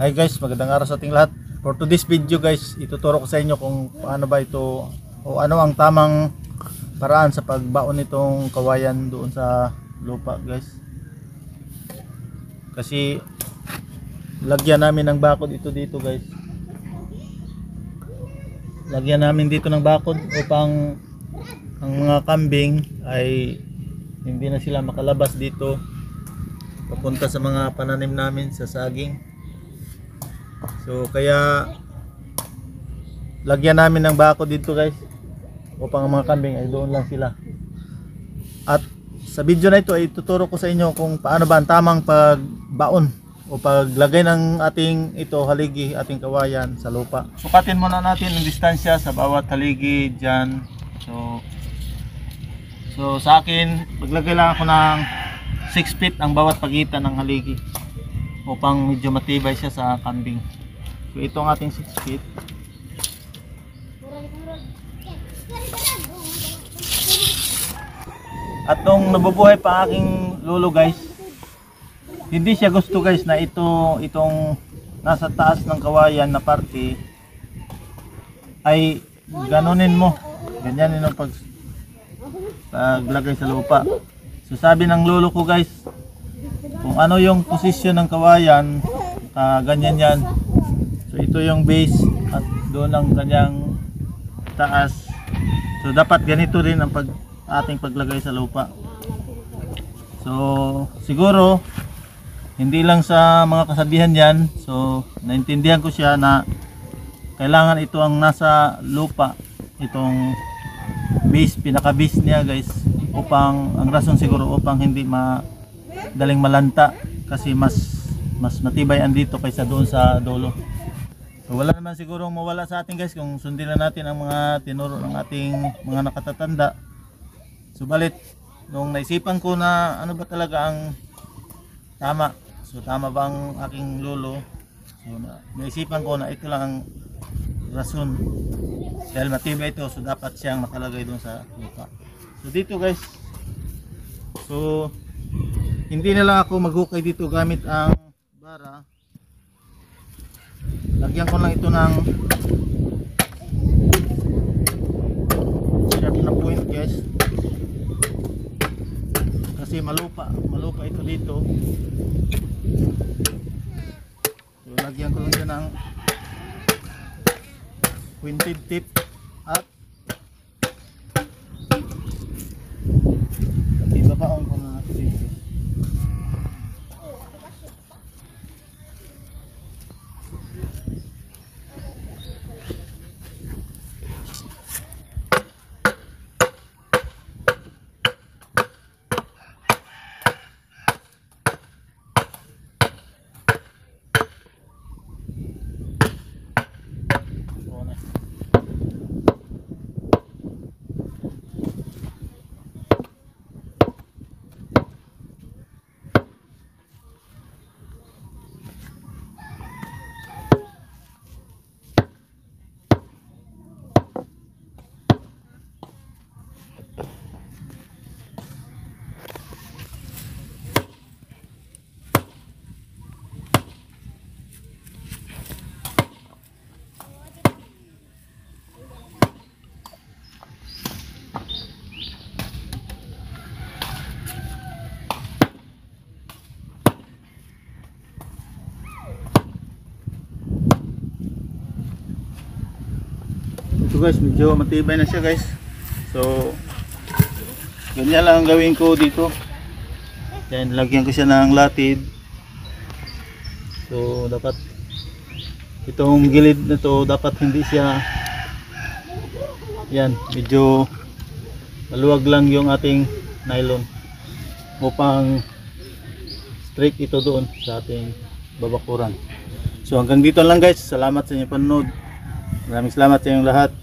Hi guys, magandang araw sa ating lahat. For today's video guys, ituturo ko sa inyo kung paano ba ito o ano ang tamang paraan sa pagbaon nitong kawayan doon sa lupa guys. Kasi lagyan namin ng bakod ito dito guys. Lagyan namin dito ng bakod upang ang mga kambing ay hindi na sila makalabas dito papunta sa mga pananim namin sa saging. So kaya lagyan namin ng bakod dito guys upang ang mga kambing ay doon lang sila. At sa video na ito ay tuturo ko sa inyo kung paano ba ang tamang pagbaon o paglagay ng ating haligi, ating kawayan sa lupa. Sukatin muna natin ang distansya sa bawat haligi dyan. So sa akin, maglagay lang ako ng 6 feet ang bawat pagitan ng haligi upang medyo matibay siya sa kambing. So ito ang ating 6 feet. At nung nabubuhay pa aking lolo guys, hindi siya gusto guys na itong nasa taas ng kawayan na parte ay ganunin mo. Ganyan yung paglagay sa lupa. So sabi ng lolo ko guys, kung ano yung posisyon ng kawayan, ganyan yan. So ito yung base at doon ang kanyang taas. So dapat ganito rin ang ating paglagay sa lupa. So siguro hindi lang sa mga kasabihan yan. So naintindihan ko siya na kailangan ito ang nasa lupa, itong base, pinaka base niya guys, upang ang rason siguro upang hindi madaling malanta kasi mas matibay andito kaysa doon sa dulo. So wala naman siguro mawala sa atin guys kung sundin na natin ang mga tinuro ng ating mga nakatatanda. Subalit nung naisipan ko na ano ba talaga ang tama, so tama ba ang aking lolo, so naisipan ko na ito lang ang rason dahil matibay ito, so dapat siyang nakalagay doon sa lupa. So dito guys, so hindi na lang ako maghukay dito gamit ang bara. Lagyan ko lang ito ng sharp na point guys, kasi malupa ito dito. So lagyan ko lang dyan ng pointed tip at ibabaon ko na dito. So guys, medyo matibay na siya guys. So ganyan lang ang gawin ko dito. Then lagyan ko siya ng latid. So dapat itong gilid na to dapat hindi siya, yan, medyo maluwag lang yung ating nylon upang straight ito doon sa ating babakuran. So hanggang dito lang guys. Salamat sa inyong panonood. Maraming salamat sa inyong lahat.